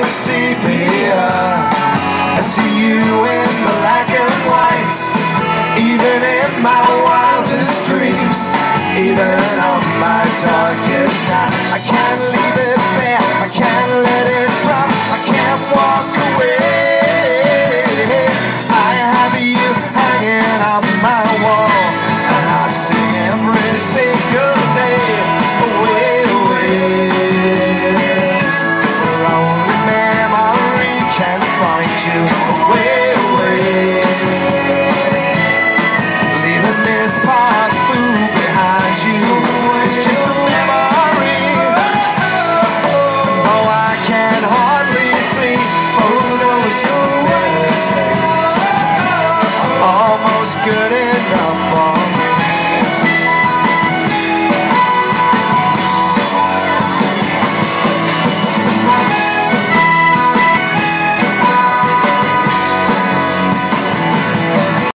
sepia. I see you in black and white, even in my wildest dreams, even on my darkest night. I can't leave it there, I can't let it drop, I can't walk away. I have you hanging on my wall, and I sing every single day. Away, away, where only memory can find you.